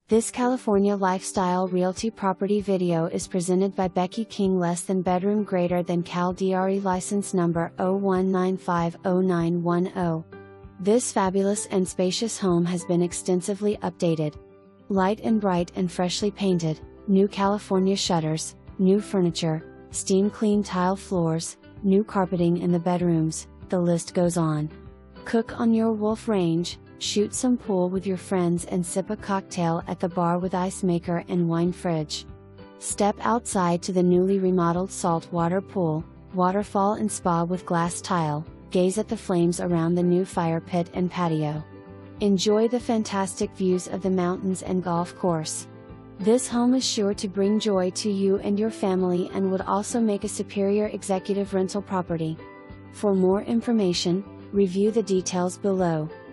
This California Lifestyle Realty property video is presented by Becky King, less than bedroom, greater than Cal DRE license number 01950910. This fabulous and spacious home has been extensively updated. Light and bright and freshly painted, new California shutters, new furniture, steam clean tile floors, new carpeting in the bedrooms, the list goes on. Cook on your wolf range, shoot some pool with your friends and sip a cocktail at the bar with ice maker and wine fridge. Step outside to the newly remodeled saltwater pool, waterfall and spa with glass tile, gaze at the flames around the new fire pit and patio. Enjoy the fantastic views of the mountains and golf course. This home is sure to bring joy to you and your family and would also make a superior executive rental property. For more information, review the details below.